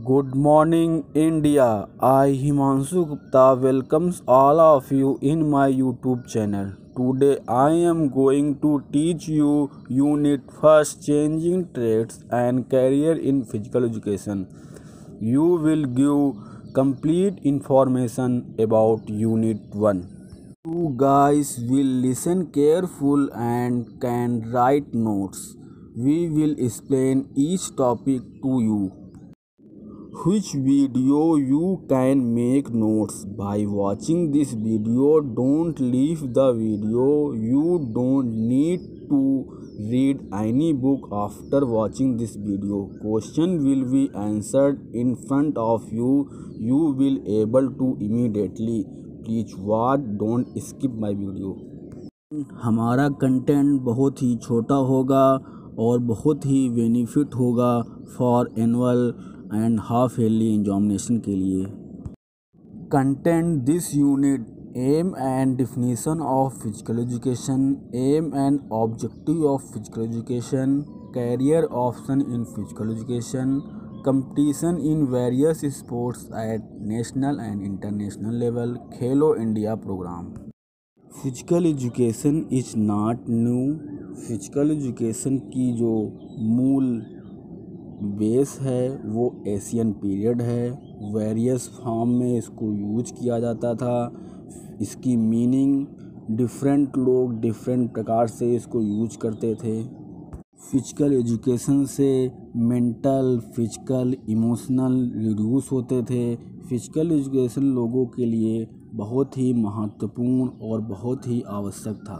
Good morning, India. I, Himanshu Gupta, welcomes all of you in my YouTube channel. Today, I am going to teach you Unit First Changing Traits and Career in Physical Education. You will give complete information about Unit 1. You guys will listen careful and can write notes. We will explain each topic to you. Which video you can make notes by watching this video. Don't leave the video. You don't need to read any book after watching this video. Question will be answered in front of you. You will able to immediately. Please watch. Don't skip my video. हमारा content बहुत ही छोटा होगा और बहुत ही benefit होगा for annual and half yearly examination के लिए। Content this unit aim and definition of physical education, aim and objective of physical education, career option in physical education, competition in various sports at national and international level, Khelo India programme. Physical education is not new. Physical education की जो मूल base है वो Asian period है। Various form में इसको use किया जाता था। इसकी मीनिंग डिफरेंट लोग डिफरेंट प्रकार से इसको यूज करते थे। फिजिकल एजुकेशन से मेंटल, फिजिकल, इमोशनल रिड्यूस होते थे। फिजिकल एजुकेशन लोगों के लिए बहुत ही महत्वपूर्ण और बहुत ही आवश्यक था।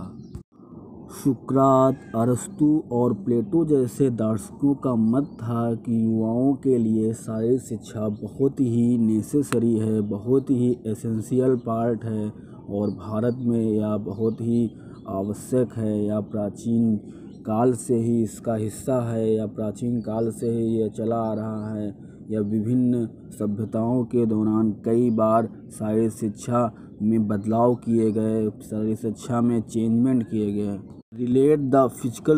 सुकरात, अरस्तु और प्लेटो जैसे दार्शनिकों का मत था कि युवाओं के लिए शारीरिक शिक्षा बहुत ही नेसेसरी है, बहुत ही एसेंशियल पार्ट है और भारत में यह बहुत ही आवश्यक है या प्राचीन काल से ही इसका हिस्सा है या प्राचीन काल से ही यह चला आ रहा है या विभिन्न सभ्यताओं के दौरान कई बार शारीरिक शिक्षा में बदलाव किए गए, शारीरिक शिक्षा में चेंजमेंट किए गए। Relate the physical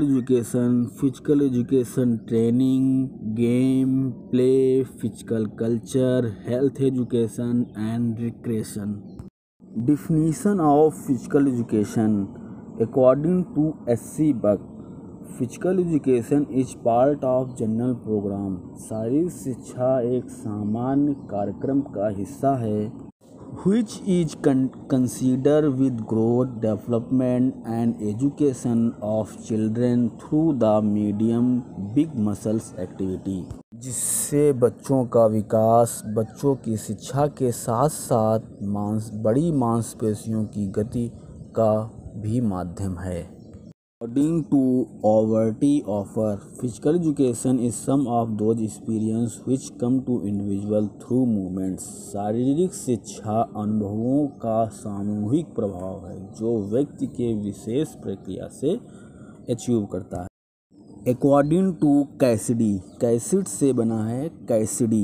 education training, game, play, physical culture, health education and recreation. Definition of physical education according to S C. Buck, physical education is part of general programme. शारीरिक शिक्षा एक सामान्य कार्यक्रम का हिस्सा है which is considered with growth, development and education of children through the medium big muscles activity, जिससे बच्चों का विकास, बच्चों की शिक्षा के साथ साथ बड़ी मांसपेशियों की गति का भी माध्यम है। According to Overty offer, physical education is some of those experiences which come to individual through movements. शारीरिक शिक्षा अनुभवों का सामूहिक प्रभाव है जो व्यक्ति के विशेष प्रक्रिया से अचीव करता है। According to कैसिडी, कैसिड से बना है Cassidy,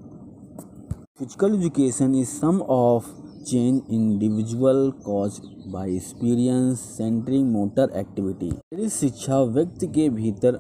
physical education is some of change individual caused by experience centering motor activity। शारीरिक शिक्षा व्यक्ति के भीतर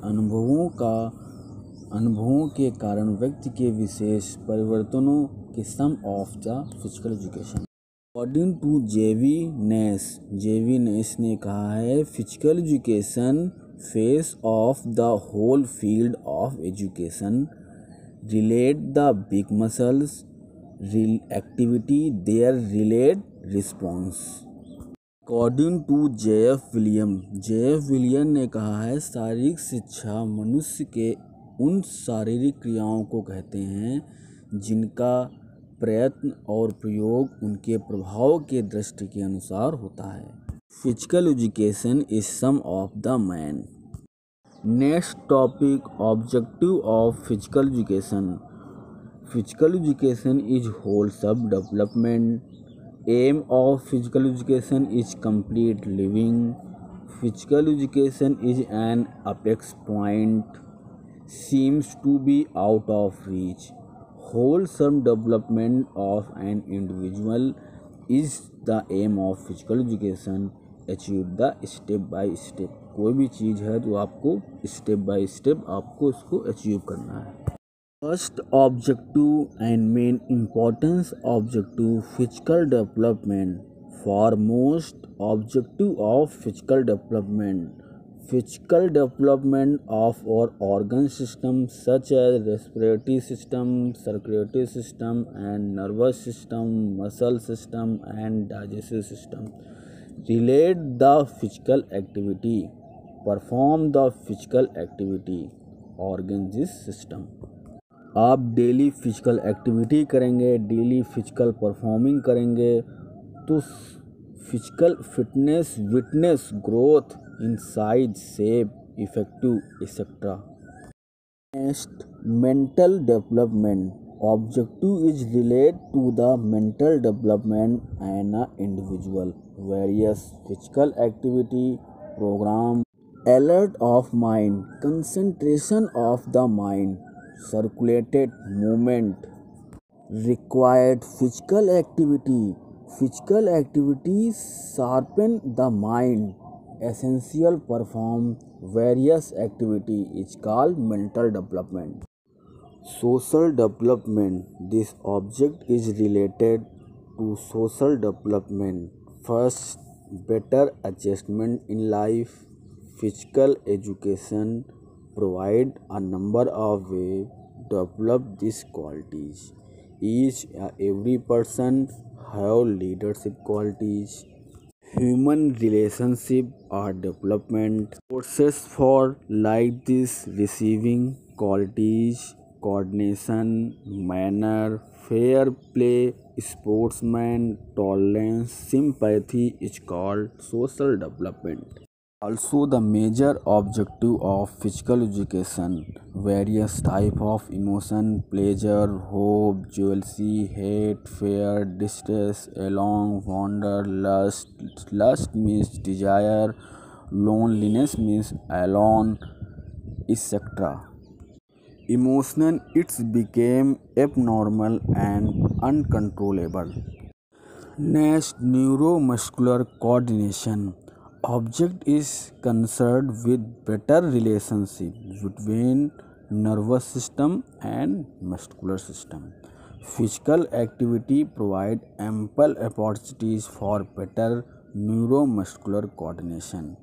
अनुभवों के कारण व्यक्ति के विशेष परिवर्तनों के sum of the physical education. According to J B Nash ने कहा है physical education phase of the whole field of education, relate the big muscles activity their relate response। According to J F. William ने कहा है शारीरिक शिक्षा मनुष्य के उन शारीरिक क्रियाओं को कहते हैं जिनका प्रयत्न और प्रयोग उनके प्रभाव के दृष्टि के अनुसार होता है। Physical education is sum of the man. Next topic, objective of physical education. Physical education is wholesome development. Aim of physical education is complete living. Physical education is an apex point, seems to be out of reach. Wholesome development of an individual is the aim of physical education. Achieve the step by step. कोई भी चीज़ है तो आपको step by step आपको इसको achieve करना है। First objective and main importance objective physical development. Foremost objective of physical development of our organ system such as respiratory system, circulatory system and nervous system, muscle system and digestive system. Relate the physical activity. Perform the physical activity. Organs is system. आप daily physical activity करेंगे, daily physical performing करेंगे तो physical fitness, witness, growth in size, shape, effective etcetera. Next, mental development. Objective is relate to the mental development and a individual. Various physical activity programme. Alert of mind, concentration of the mind, circulated movement. Required physical activity. Physical activities sharpen the mind. Essential perform various activity is called mental development. Social development. This object is related to social development. First, better adjustment in life. Physical education provide a number of ways to develop these qualities. Every person have leadership qualities. Human relationship are development. Courses for like this receiving qualities, coordination, manner, fair play, sportsman, tolerance, sympathy is called social development. Also, the major objective of physical education, various type of emotion, pleasure, hope, jealousy, hate, fear, distress, along, wonder, lust. Lust means desire, loneliness means alone, etc. Emotion, it's became abnormal and uncontrollable. Next, neuromuscular coordination. Object is concerned with better relationship between nervous system and muscular system. Physical activity provide ample opportunities for better neuromuscular coordination.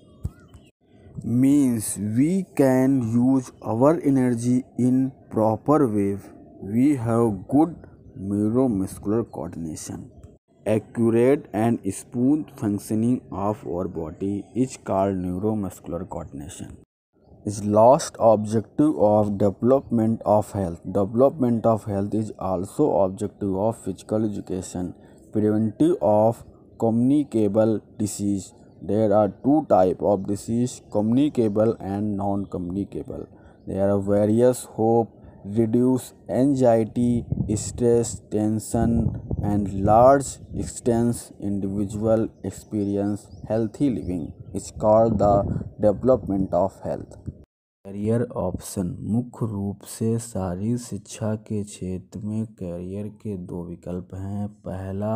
Means we can use our energy in proper way. We have good neuromuscular coordination. Accurate and smooth functioning of our body is called neuromuscular coordination. Is last objective of development of health. Development of health is also objective of physical education. Preventive of communicable disease. There are two types of disease, communicable and non-communicable. There are various hope, reduce anxiety, stress, tension, and large extent individual experience healthy living is called the development of health. Career option. मुख्य रूप से शारीरिक शिक्षा के क्षेत्र में career के दो विकल्प हैं. पहला,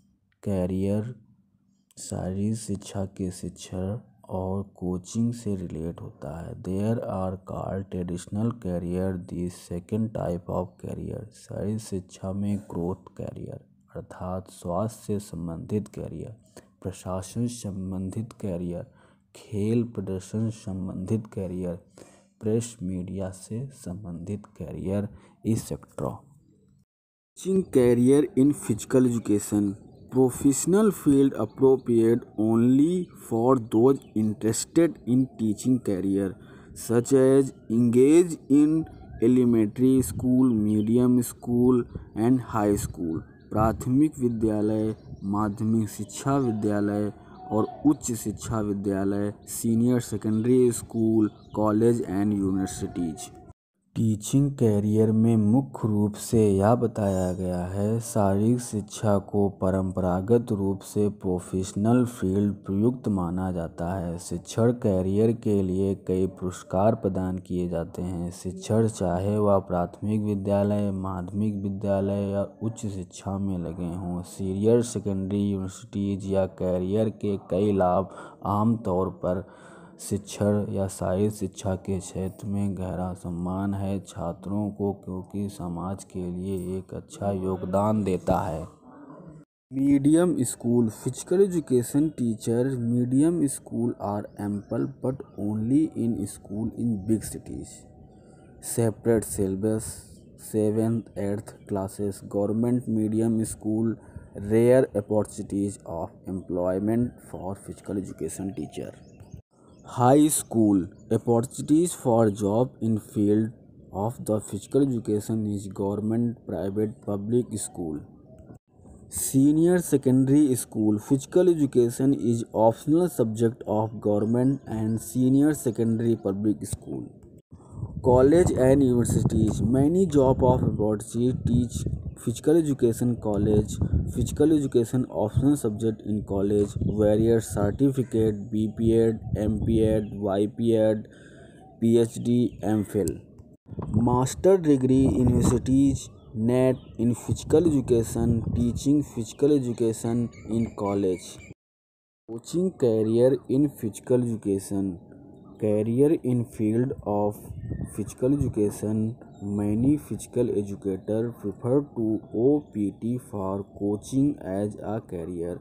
कैरियर शारीरिक शिक्षा के शिक्षण और कोचिंग से रिलेट होता है. There are called traditional career. The second type of career शारीरिक शिक्षा में ग्रोथ कैरियर अर्थात स्वास्थ्य से संबंधित कैरियर, प्रशासन संबंधित कैरियर, खेल प्रदर्शन संबंधित कैरियर, प्रेस मीडिया से संबंधित career etcetera. Teaching career in physical education. Professional field appropriate only for those interested in teaching career, such as engage in elementary school, medium school and high school. प्राथमिक विद्यालय, माध्यमिक शिक्षा विद्यालय और उच्च शिक्षा विद्यालय, senior secondary school, college and universities. Teaching career में मुख्य रूप से यह बताया गया है शारीरिक शिक्षा को परंपरागत रूप से प्रोफेशनल फील्ड प्रयुक्त माना जाता है. शिक्षण कैरियर के लिए कई पुरस्कार प्रदान किए जाते हैं. शिक्षण चाहे वह प्राथमिक विद्यालय, माध्यमिक विद्यालय या उच्च शिक्षा में लगे हों, सीनियर सेकेंडरी, यूनिवर्सिटीज या कैरियर के कई लाभ आमतौर पर शिक्षण या शारीरिक शिक्षा के क्षेत्र में गहरा सम्मान है छात्रों को, क्योंकि समाज के लिए एक अच्छा योगदान देता है। Medium school physical education teacher. Medium school are ample but only in school in big cities. Separate syllabus, 7th, 8th classes. Government medium school, rare opportunities of employment for physical education teacher. High school opportunities for job in field of the physical education is government, private, public school. Senior secondary school physical education is optional subject of government and senior secondary public school. College and universities. Many job of opportunity teach physical education college. Physical education optional subject in college. Various certificate BPEd, MPEd, YPEd, PhD, MPhil. Master degree universities. NET in physical education, teaching physical education in college. Coaching career in physical education. Career in field of physical education. Many physical educators prefer to OPT for coaching as a career.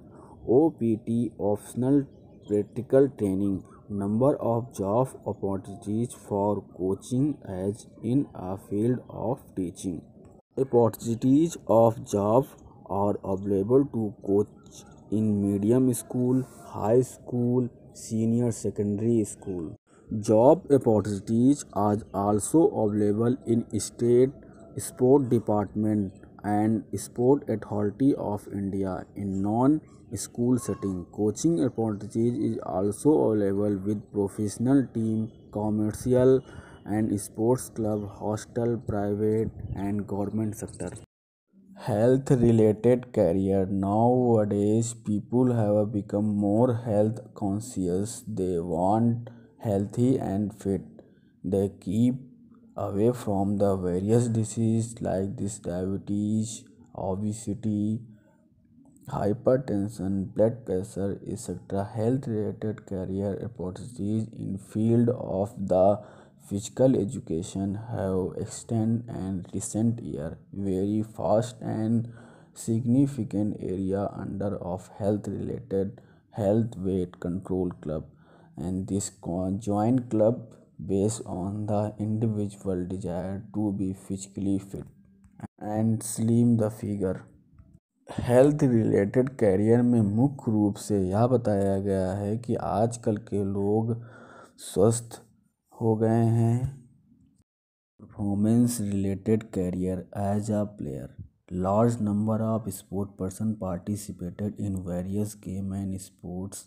OPT optional practical training. Number of job opportunities for coaching as in a field of teaching. Opportunities of job are available to coach in medium school, high school, senior secondary school. Job opportunities are also available in state sport department and sport authority of India in non-school setting. Coaching opportunities is also available with professional team, commercial and sports club, hostel, private and government sector. Health related career. Nowadays people have become more health conscious. They want healthy and fit. They keep away from the various diseases like this diabetes, obesity, hypertension, blood pressure, etc. Health related career opportunities in field of the physical education have extended in recent year. Very fast and significant area under of health related health weight control club, and this joint club based on the individual desire to be physically fit and slim the figure. Health related career में मुख्य रूप से यह बताया गया है कि आजकल के लोग स्वस्थ हो गए हैं। Performance related career as a player. Large number of sport person participated in various game and sports.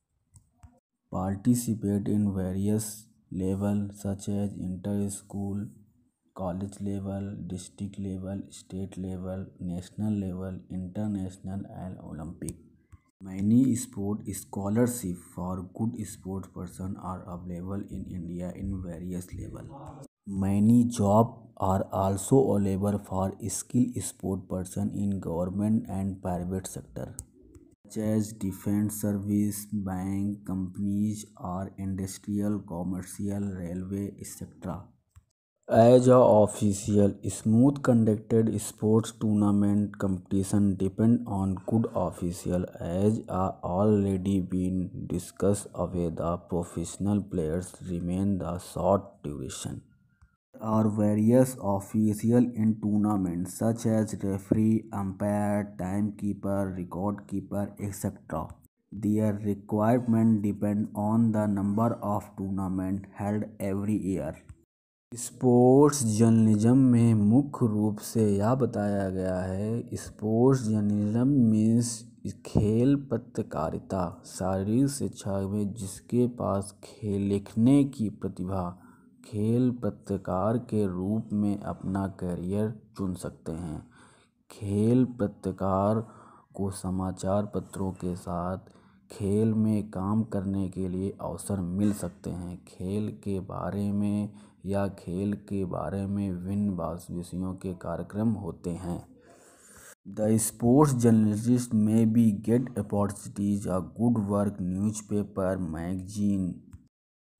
Participate in various level such as inter-school, college level, district level, state level, national level, international and Olympic. Many sport scholarship for good sport person are available in India in various level. Many job are also available for skilled sport person in government and private sector, such as defense service, bank, companies or industrial, commercial, railway, etc. As a official, smooth conducted sports tournament competition depend on good official. As already been discussed away, the professional players remain the short duration. There are various officials in tournaments such as referee, umpire, timekeeper, record keeper, etc. Their requirement depend on the number of tournaments held every year. Sports journalism में मुख्य रूप से यह बताया गया है, sports journalism means खेल पत्रकारिता, शारीरिक शिक्षा में जिसके पास खेल लिखने की प्रतिभा खेल पत्रकार के रूप में अपना करियर चुन सकते हैं। खेल पत्रकार को समाचार पत्रों के साथ खेल में काम करने के लिए अवसर मिल सकते हैं। खेल के बारे में या खेल के बारे में विभिन्न विषयों के कार्यक्रम होते हैं। The sports journalist may be get opportunities a good work newspaper, magazine,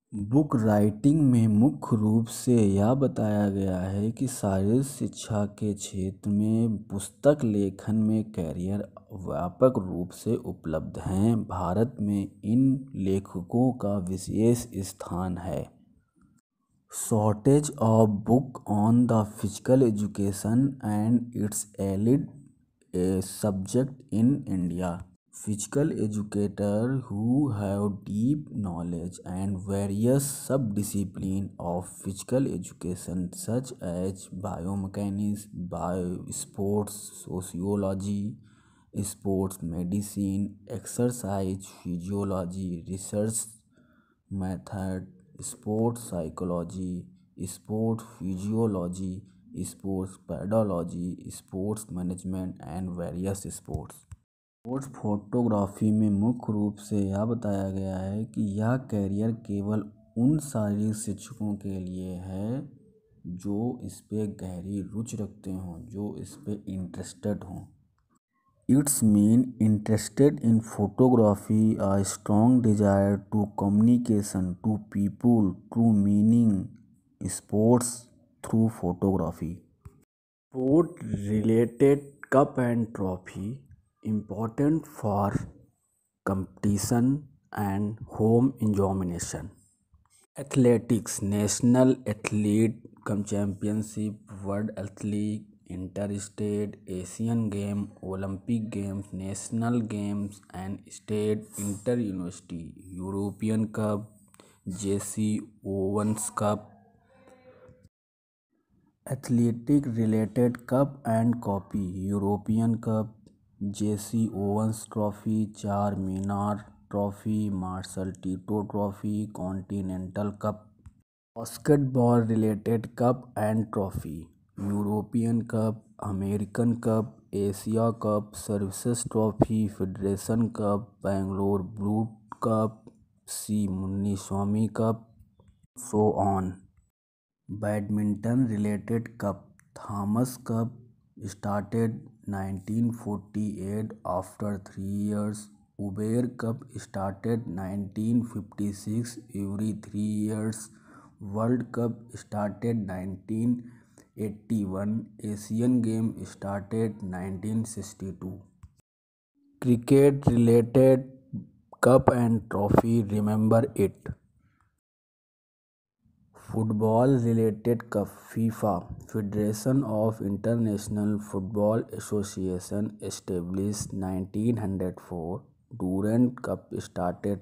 book writing में मुख्य रूप से यह बताया गया है कि शारीरिक शिक्षा के क्षेत्र में पुस्तक लेखन में कैरियर व्यापक रूप से उपलब्ध हैं। भारत में इन लेखकों का विशेष स्थान है। Shortage of book on the physical education and its allied a subject in India. Physical educators who have deep knowledge and various sub-disciplines of physical education such as biomechanics, sports sociology, sports medicine, exercise physiology, research method, sports psychology, sports physiology, sports pedagogy, sports management and various sports। Sports photography में मुख्य रूप से यह बताया गया है कि यह कैरियर केवल उन शारीरिक शिक्षकों के लिए है जो इस पे गहरी रुचि रखते हों, जो इस पे इंटरेस्टेड हों। Its main interested in photography, a strong desire to communication to people, true meaning sports through photography. Sport related cup and trophy important for competition and home enjoyment. Athletics, National Athlete Championship, World Athlete, Interstate, Asian Games, Olympic Games, National Games and State Inter-University, European Cup, JC Owens Cup। Athletic related cup and copy, European Cup, JC Owens Trophy, Charminar Trophy, Marshall Tito Trophy, Continental Cup। Basketball related cup and trophy, European cup, American cup, Asia cup, services trophy, federation cup, Bangalore blue cup, C Munniswamy cup, so on. Badminton related cup, Thomas cup started 1948 after 3 years, Uber cup started 1956 every 3 years, world cup started 1981, Asian game started 1962। Cricket related cup and trophy, remember it. Football related cup, FIFA federation of international football association established 1904, Durand cup started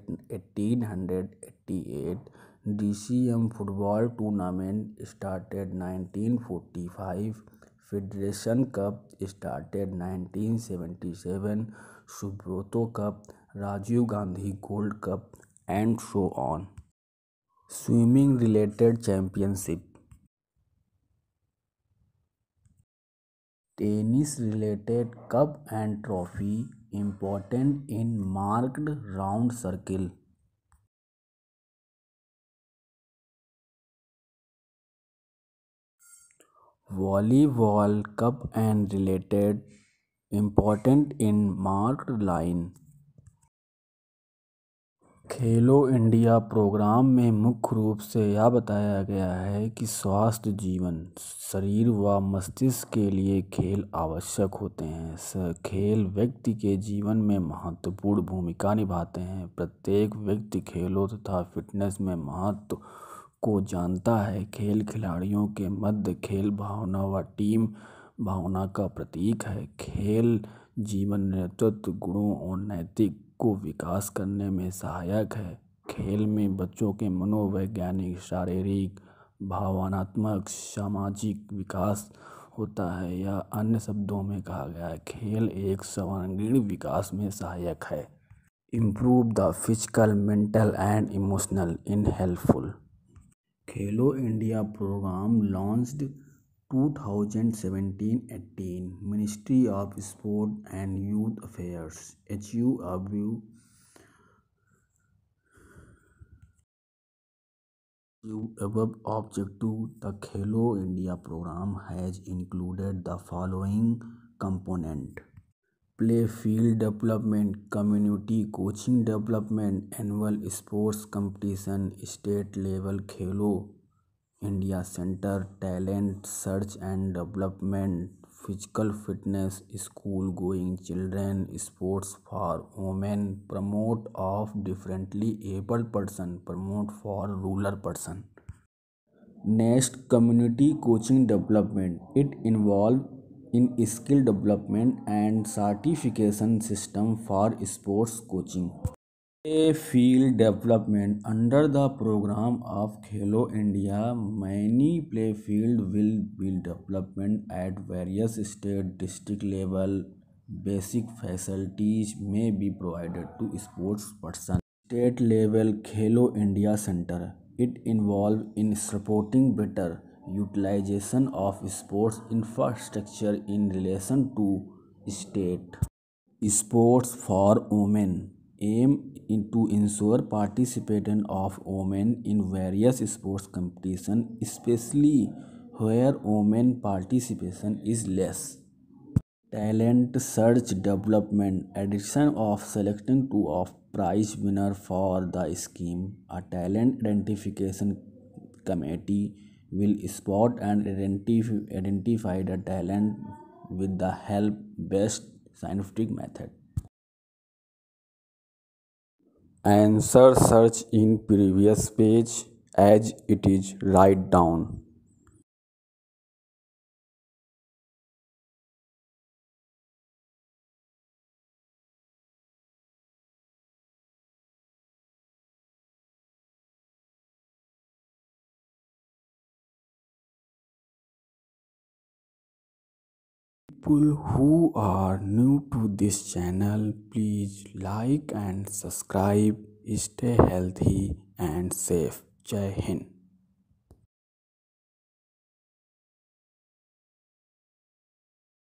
1888, DCM football tournament started 1945, federation cup started 1977, Subroto cup, Rajiv Gandhi gold cup and so on. Swimming related championship, tennis related cup and trophy important in marked round circle. Volleyball cup and related important in marked line. Khelo India programme में मुख्य रूप से यह बताया गया है कि स्वस्थ जीवन, शरीर व मस्तिष्क के लिए खेल आवश्यक होते हैं। खेल व्यक्ति के जीवन में महत्वपूर्ण भूमिका निभाते हैं। प्रत्येक व्यक्ति खेलों तथा फिटनेस में महत्व को जानता है। खेल खिलाड़ियों के मध्य खेल भावना व टीम भावना का प्रतीक है। खेल जीवन नेतृत्व गुणों और नैतिक को विकास करने में सहायक है। खेल में बच्चों के मनोवैज्ञानिक, शारीरिक, भावनात्मक, सामाजिक विकास होता है, या अन्य शब्दों में कहा गया है, खेल एक सर्वांगीण विकास में सहायक है। Improve the physical, mental and emotional in helpful. Khelo India programme launched 2017-18, Ministry of Sport and Youth Affairs achieved above objective. The Khelo India program has included the following component: play field development, community coaching development, annual sports competition, state level Khelo India Center, talent search and development, physical fitness, school going children, sports for women, promote of differently abled person, promote for rural person. Next, community coaching development. It involves in skill development and certification system for sports coaching. A field development under the program of Khelo India, many play field will be development at various state district level. Basic facilities may be provided to sports person. State level Khelo India Center. It involves in supporting better utilization of sports infrastructure in relation to state. Sports for women aim to ensure participation of women in various sports competitions, especially where women participation is less. Talent search development addition of selecting two of prize winner for the scheme. A talent identification committee will spot and identify the talent with the help best scientific method. Answer search in previous page as it is write down. People who are new to this channel, please like and subscribe. Stay healthy and safe. Jai Hind.